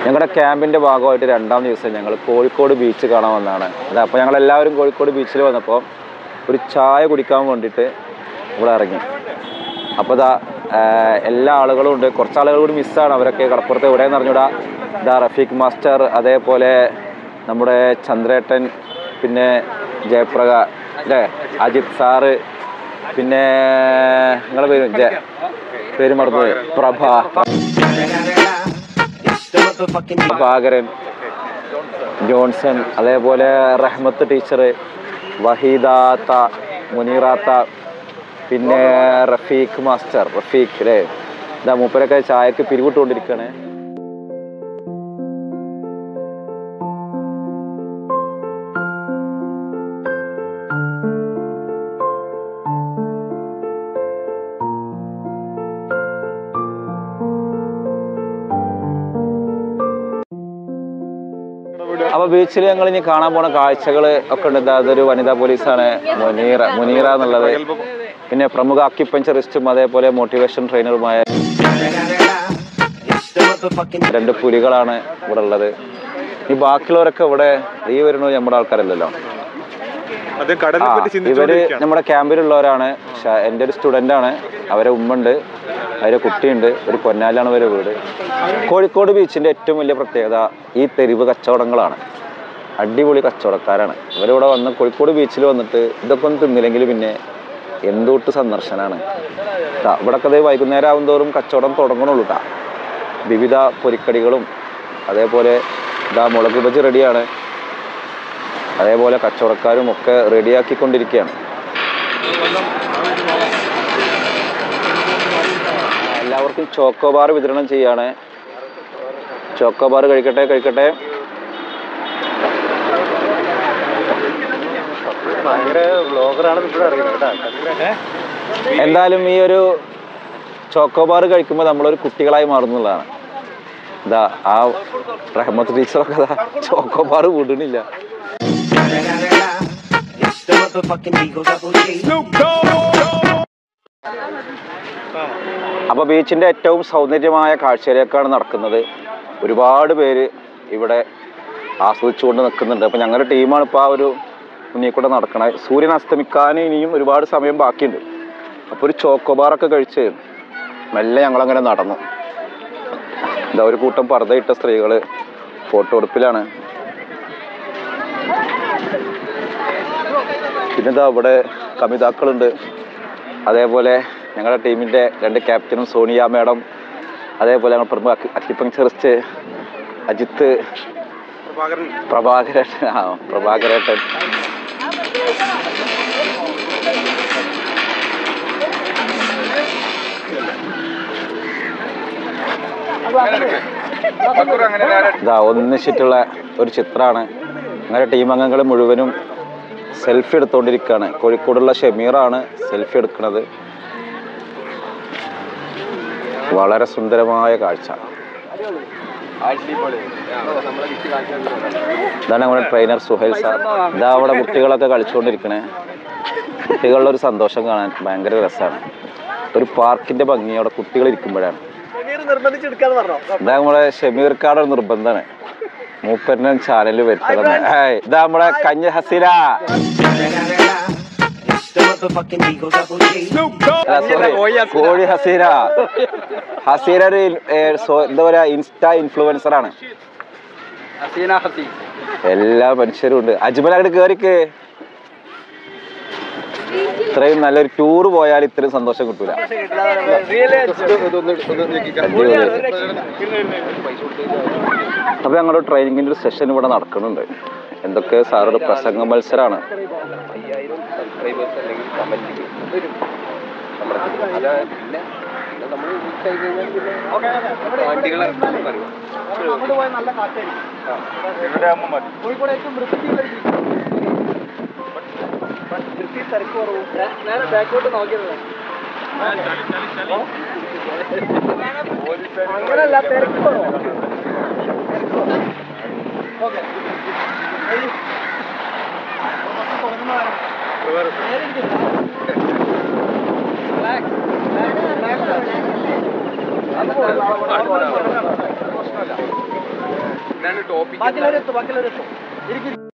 ഞങ്ങളുടെ ക്യാമ്പിൻ്റെ ഭാഗമായിട്ട് രണ്ടാം ദിവസം ഞങ്ങൾ കോഴിക്കോട് ബീച്ച് കാണാൻ വന്നതാണ്. അപ്പോൾ ഞങ്ങളെല്ലാവരും കോഴിക്കോട് ബീച്ചിൽ വന്നപ്പോൾ ഒരു ചായ കുടിക്കാൻ വേണ്ടിയിട്ട് ഇവിടെ ഇറങ്ങി. അപ്പോൾ എല്ലാ ആളുകളും ഉണ്ട്. കുറച്ച് ആളുകൾ കൂടി മിസ്സാണ്. അവരൊക്കെ കടപ്പുറത്ത് എവിടെയെന്ന് അറിഞ്ഞൂടാ. റഫീഖ് മാസ്റ്റർ, അതേപോലെ നമ്മുടെ ചന്ദ്രേട്ടൻ, പിന്നെ ജയപ്രക അല്ലേ, അജിത് സാറ്, പിന്നെ നിങ്ങളുടെ പേര് മറന്നുപോയി, പ്രഭാകരൻ, ജോൺസൺ, അതേപോലെ റഹ്മത്ത് ടീച്ചർ, വഹീദാത്ത, മുനീറാത്ത, പിന്നെ റഫീഖ് മാസ്റ്റർ, റഫീഖ് അല്ലേ, മൂപ്പരൊക്കെ ചായക്ക് പിരിവിട്ടുകൊണ്ടിരിക്കുകയാണ്. അപ്പോൾ ബീച്ചിൽ ഞങ്ങൾ ഇനി കാണാൻ പോണ കാഴ്ചകൾ ഒക്കെ ഉണ്ട്. അതൊരു വനിതാ പോലീസാണ് മുനീറ എന്നുള്ളത്. പിന്നെ പ്രമുഖ അക്യുപഞ്ചറിസ്റ്റും അതേപോലെ മോട്ടിവേഷൻ ട്രെയിനറുമായ 2 പുലികളാണ് ഇവിടെ ഉള്ളത്. ഈ ബാക്കിയുള്ളവരൊക്കെ ഇവിടെ ഈ വരുന്നത് നമ്മുടെ ആൾക്കാരല്ലല്ലോ. ഇവര് നമ്മുടെ ക്യാമ്പിലുള്ളവരാണ്. എൻ്റെ ഒരു സ്റ്റുഡൻ്റാണ്. അവരെ ഉമ്മുണ്ട്, അവരെ കുട്ടിയുണ്ട്, ഒരു പൊന്നാലാണ് അവരെ വീട്. കോഴിക്കോട് ബീച്ചിൻ്റെ ഏറ്റവും വലിയ പ്രത്യേകത ഈ തെരുവ് കച്ചവടങ്ങളാണ്. അടിപൊളി കച്ചവടക്കാരാണ് ഇവരിവിടെ വന്ന്. കോഴിക്കോട് ബീച്ചിൽ വന്നിട്ട് ഇതൊക്കെ ഒന്നും തിന്നില്ലെങ്കിൽ പിന്നെ എന്തൊട്ട് സന്ദർശനമാണ്. ഇവിടെയൊക്കെ അത് വൈകുന്നേരം ആകുന്തോറും കച്ചവടം തുടങ്ങണുള്ളൂ കേട്ടോ. വിവിധ പൊരിക്കടികളും അതേപോലെ മുളക് ബജി റെഡിയാണ്. അതേപോലെ കച്ചവടക്കാരും ഒക്കെ റെഡിയാക്കിക്കൊണ്ടിരിക്കുകയാണ്. എല്ലാവർക്കും ചോക്കോബാർ വിതരണം ചെയ്യാണ്. ചോക്കോബാർ കഴിക്കട്ടെ. എന്തായാലും ഈ ഒരു ചോക്കോബാർ കഴിക്കുമ്പോൾ നമ്മളൊരു കുട്ടികളായി മാറുന്നതാണ്. ആ റഹ്മത്ത് ടീച്ചറൊക്കെ ചോക്കോബാർ വിടണില്ല. അപ്പോൾ ബീച്ചിൻ്റെ ഏറ്റവും സൗന്ദര്യമായ കാഴ്ചയിലേക്കാണ് നടക്കുന്നത്. ഒരുപാട് പേര് ഇവിടെ ആസ്വദിച്ചുകൊണ്ട് നിൽക്കുന്നുണ്ട്. അപ്പോൾ ഞങ്ങളുടെ ടീമാണ് ഇപ്പോൾ ആ ഒരു മുന്നിൽ കൂടെ നടക്കണത്. സൂര്യൻ അസ്തമിക്കാൻ ഇനിയും ഒരുപാട് സമയം ബാക്കിയുണ്ട്. അപ്പോൾ ഒരു ചോക്കോബാറൊക്കെ കഴിച്ച് മെല്ലെ ഞങ്ങളങ്ങനെ നടന്നു. ഒരു കൂട്ടം പർദ്ദയിട്ട സ്ത്രീകൾ ഫോട്ടോ എടുപ്പിലാണ്. പിന്നെ ഇവിടെ കമിതാക്കളുണ്ട്. അതേപോലെ ഞങ്ങളുടെ ടീമിൻ്റെ 2 ക്യാപ്റ്റനും സോണിയ മാഡം, അതേപോലെ ഞങ്ങൾ പ്രമുഖ അക്യുപഞ്ചറിസ്റ്റ് അജിത്ത്, പ്രഭാകരേട്ടൻ. ഒന്നിച്ചിട്ടുള്ള ഒരു ചിത്രമാണ്. അങ്ങനെ ടീം അംഗങ്ങൾ മുഴുവനും സെൽഫി എടുത്തുകൊണ്ടിരിക്കുകയാണ്. കോഴിക്കോടുള്ള ഷമീറാണ് സെൽഫി എടുക്കുന്നത്. വളരെ സുന്ദരമായ കാഴ്ച. ഇതാണ് നമ്മുടെ ട്രെയിനർ സുഹൈൽ സാർ. അവിടെ കുട്ടികളൊക്കെ കളിച്ചുകൊണ്ടിരിക്കണേ. കുട്ടികളുടെ ഒരു സന്തോഷം കാണാൻ ഭയങ്കര രസമാണ്. ഒരു പാർക്കിന്റെ ഭംഗി അവിടെ കുട്ടികൾ ഇരിക്കുമ്പോഴാണ്. നമ്മുടെ ഷമീർക്കാട് ഒരു നിർബന്ധമാണ്. മൂപ്പരിനെ ചാനലിൽ വരുത്തണം. നമ്മുടെ കഞ്ഞ ഹസീന, കോഴി ഹസീന ഒരു എന്താ പറയാ, ഇൻസ്റ്റാ ഇൻഫ്ലുവൻസർ ആണ്. എല്ലാ മനുഷ്യരും ഉണ്ട്. അജ്മൽ അങ്ങോട്ട് കേറിക്ക്. ഇത്രയും നല്ലൊരു ടൂർ പോയാൽ ഇത്രയും സന്തോഷം കിട്ടൂല. അപ്പൊ ഞങ്ങളുടെ ട്രെയിനിങ്ങിന്റെ ഒരു സെഷൻ ഇവിടെ നടക്കുന്നുണ്ട്. എന്തൊക്കെ സാറുടെ പ്രസംഗ മത്സരമാണ്. നേരെ ബാക്കോട്ട് നോക്കിയത് അങ്ങനല്ല, തിരക്ക് കുറവ്. Okay topic